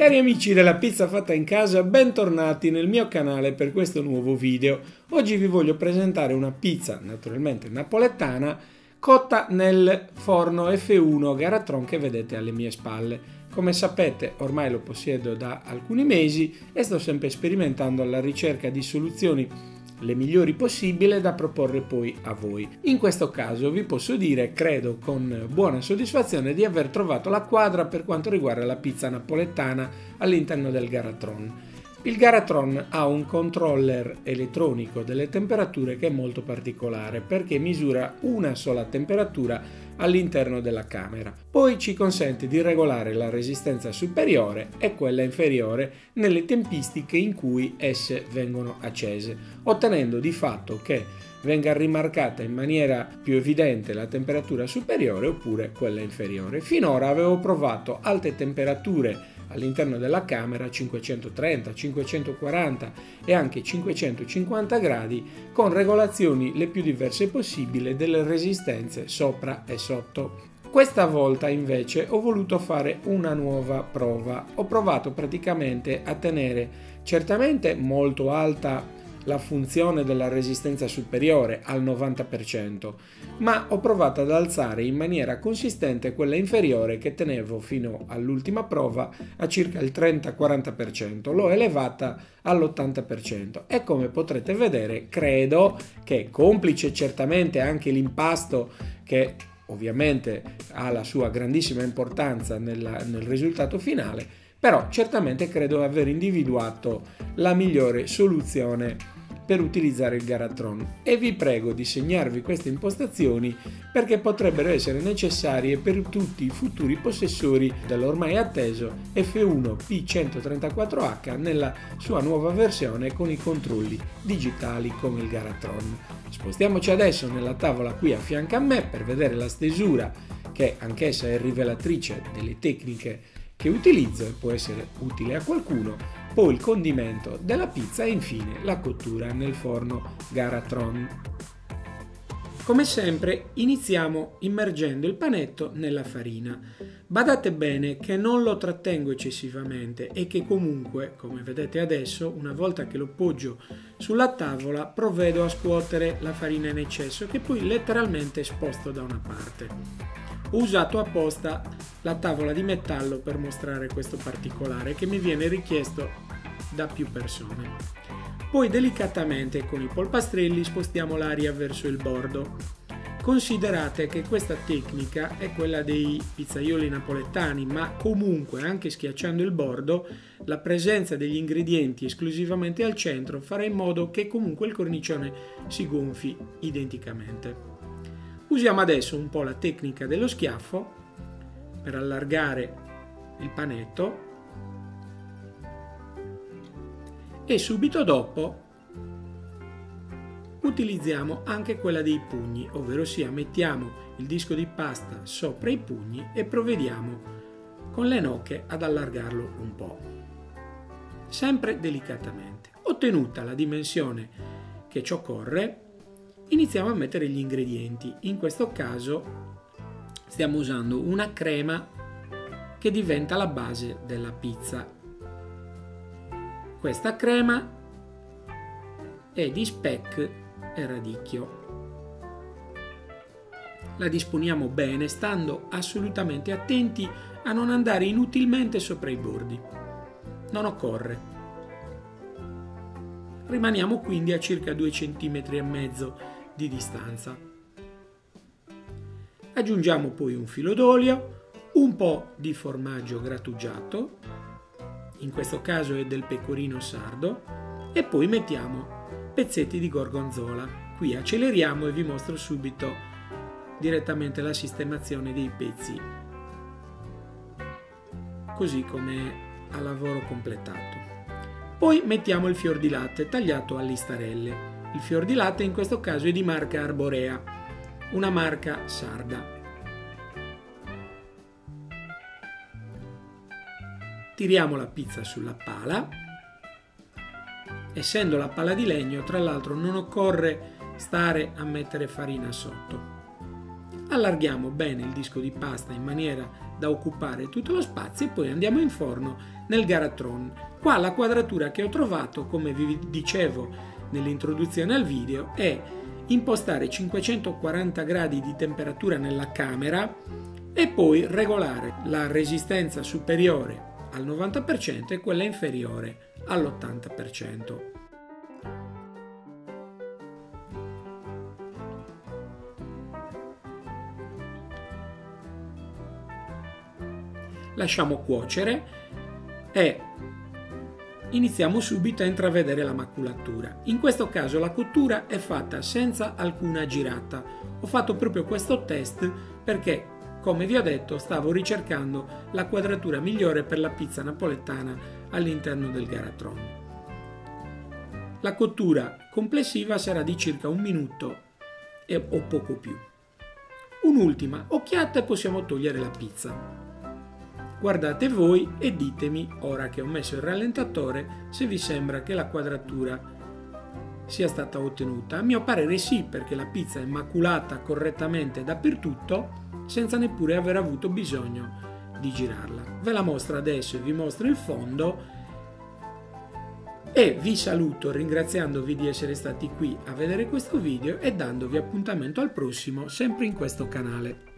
Cari amici della pizza fatta in casa, bentornati nel mio canale per questo nuovo video. Oggi vi voglio presentare una pizza, naturalmente napoletana, cotta nel forno F1 Garatron che vedete alle mie spalle. Come sapete, ormai lo possiedo da alcuni mesi e sto sempre sperimentando alla ricerca di soluzioni le migliori possibili da proporre poi a voi. In questo caso vi posso dire, credo con buona soddisfazione, di aver trovato la quadra per quanto riguarda la pizza napoletana all'interno del Garatron. Il Garatron ha un controller elettronico delle temperature che è molto particolare perché misura una sola temperatura all'interno della camera. Poi ci consente di regolare la resistenza superiore e quella inferiore nelle tempistiche in cui esse vengono accese, ottenendo di fatto che venga rimarcata in maniera più evidente la temperatura superiore oppure quella inferiore. Finora avevo provato alte temperature all'interno della camera, 530, 540 e anche 550 gradi, con regolazioni le più diverse possibili delle resistenze sopra e sotto. Questa volta invece ho voluto fare una nuova prova. Ho provato praticamente a tenere certamente molto alta la funzione della resistenza superiore al 90%, ma ho provato ad alzare in maniera consistente quella inferiore che tenevo fino all'ultima prova a circa il 30-40%, l'ho elevata all'80% e come potrete vedere credo che, complice certamente anche l'impasto che ovviamente ha la sua grandissima importanza nel risultato finale, però certamente credo aver individuato la migliore soluzione per utilizzare il Garatron e vi prego di segnarvi queste impostazioni perché potrebbero essere necessarie per tutti i futuri possessori dell'ormai atteso F1 P134H nella sua nuova versione con i controlli digitali come il Garatron. Spostiamoci adesso nella tavola qui a fianco a me per vedere la stesura, che anch'essa è rivelatrice delle tecniche che utilizzo e può essere utile a qualcuno, poi il condimento della pizza e infine la cottura nel forno Garatron. Come sempre iniziamo immergendo il panetto nella farina. Badate bene che non lo trattengo eccessivamente e che comunque, come vedete adesso, una volta che lo poggio sulla tavola provvedo a scuotere la farina in eccesso che poi letteralmente sposto da una parte. Ho usato apposta la tavola di metallo per mostrare questo particolare che mi viene richiesto da più persone. Poi delicatamente con i polpastrelli spostiamo l'aria verso il bordo. Considerate che questa tecnica è quella dei pizzaioli napoletani, ma comunque anche schiacciando il bordo, la presenza degli ingredienti esclusivamente al centro farà in modo che comunque il cornicione si gonfi identicamente. Usiamo adesso un po' la tecnica dello schiaffo per allargare il panetto e subito dopo utilizziamo anche quella dei pugni, ovvero sia mettiamo il disco di pasta sopra i pugni e provvediamo con le nocche ad allargarlo un po', sempre delicatamente. Ottenuta la dimensione che ci occorre, iniziamo a mettere gli ingredienti. In questo caso stiamo usando una crema che diventa la base della pizza. Questa crema è di speck e radicchio. La disponiamo bene, stando assolutamente attenti a non andare inutilmente sopra i bordi. Non occorre. Rimaniamo quindi a circa 2,5 cm di distanza. Aggiungiamo poi un filo d'olio, un po' di formaggio grattugiato, in questo caso è del pecorino sardo, e poi mettiamo pezzetti di gorgonzola. Qui acceleriamo e vi mostro subito direttamente la sistemazione dei pezzi, così come a lavoro completato. Poi mettiamo il fior di latte tagliato a listarelle. Il fior di latte in questo caso è di marca Arborea, una marca sarda. Tiriamo la pizza sulla pala. Essendo la pala di legno, tra l'altro non occorre stare a mettere farina sotto. allarghiamo bene il disco di pasta in maniera da occupare tutto lo spazio e poi andiamo in forno nel Garatron. Qua la quadratura che ho trovato, come vi dicevo nell'introduzione al video, è impostare 540 gradi di temperatura nella camera e poi regolare la resistenza superiore al 90% e quella inferiore all'80%. Lasciamo cuocere e iniziamo subito a intravedere la maculatura. In questo caso la cottura è fatta senza alcuna girata. Ho fatto proprio questo test perché, come vi ho detto, stavo ricercando la quadratura migliore per la pizza napoletana all'interno del Garatron. La cottura complessiva sarà di circa 1 minuto o poco più. Un'ultima occhiata e possiamo togliere la pizza. Guardate voi e ditemi, ora che ho messo il rallentatore, se vi sembra che la quadratura sia stata ottenuta. A mio parere sì, perché la pizza è maculata correttamente dappertutto senza neppure aver avuto bisogno di girarla. Ve la mostro adesso e vi mostro il fondo e vi saluto ringraziandovi di essere stati qui a vedere questo video e dandovi appuntamento al prossimo sempre in questo canale.